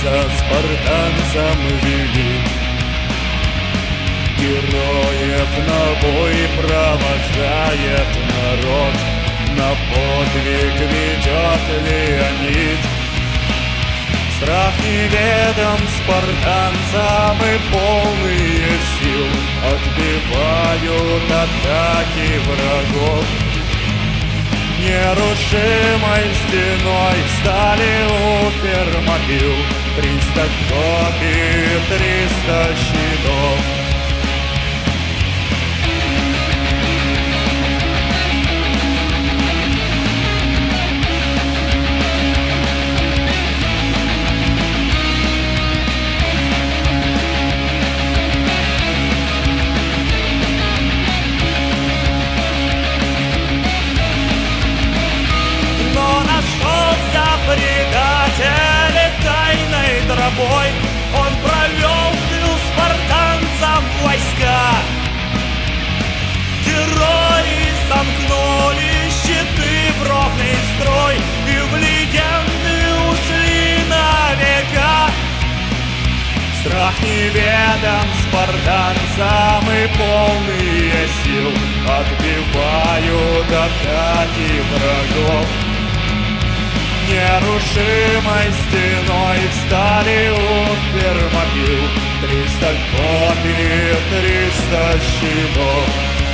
спартанцам велит. Героев на бой провожает народ, на подвиг ведет Леонид. Страх неведом спартанцам и полные сил отбивают атаки врагов. Нерушимой стеной встали у Фермопил 300 копий, 300 щитов. Предатель тайной тропой он провел в тыл спартанцам войска. Герои сомкнули щиты в ровный строй и в легенды ушли на века. Страх неведом спартанцам и полные сил отбивают атаки врагов. Нерушимой стеной встали у Фермопил 300 копий, 300 щитов.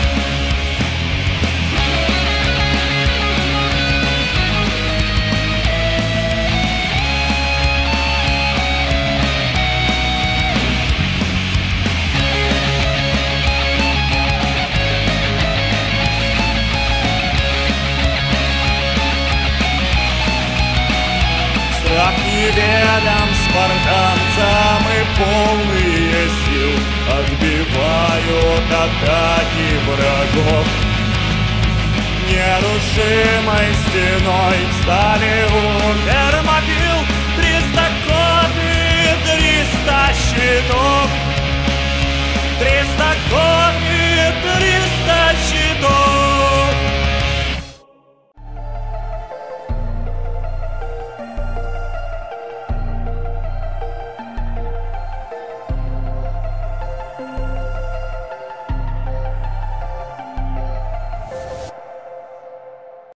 Страх неведом спартанцам и полные сил отбивают атаки врагов. Нерушимой стеной встали у Фермопил 300 копий, 300 щитов. 300